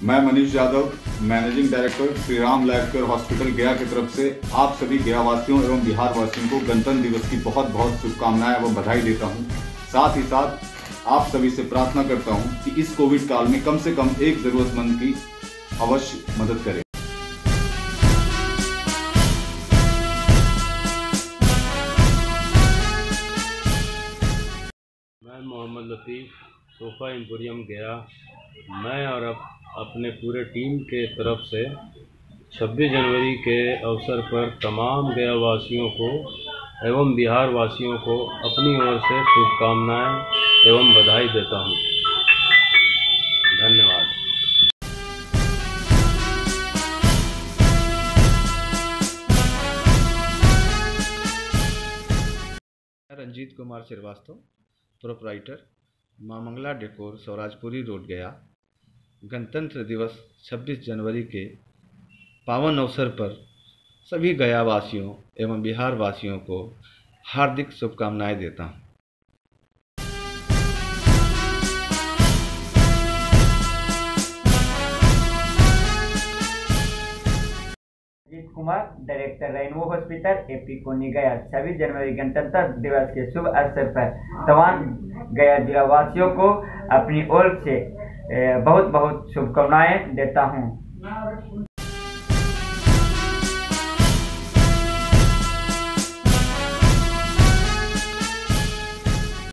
मैं Manish Yadav, managing director Shri Ram life care hospital Gaya की तरफ से आप सभी गया वासियों एवं बिहार वासियों को गणतंत्र दिवस की बहुत बहुत शुभकामनाएं एवं बधाई देता हूं। साथ ही साथ आप सभी से प्रार्थना करता हूं कि इस कोविड काल में कम से कम एक जरूरतमंद की अवश्य मदद करें। मैं मोहम्मद लतीफ़, सोफ़ा एम्पोरियम गया। मैं और अपने पूरे टीम के तरफ से 26 जनवरी के अवसर पर तमाम गया वासियों को एवं बिहार वासियों को अपनी ओर से शुभकामनाएं एवं बधाई देता हूं। धन्यवाद। रंजीत कुमार श्रीवास्तव, प्रोपराइटर, मां मंगला डेकोर, स्वराजपुरी रोड, गया। गणतंत्र दिवस 26 जनवरी के पावन अवसर पर सभी गया वासियों एवं बिहार वासियों को हार्दिक शुभकामनाएं देता हूं। Ranjit Kumar, director rainbow hospital, AP कोनी, गया। 26 जनवरी गणतंत्र दिवस के शुभ अवसर पर तमाम गया जिला वासियों को अपनी ओर से बहुत बहुत शुभकामनाएं देता हूं।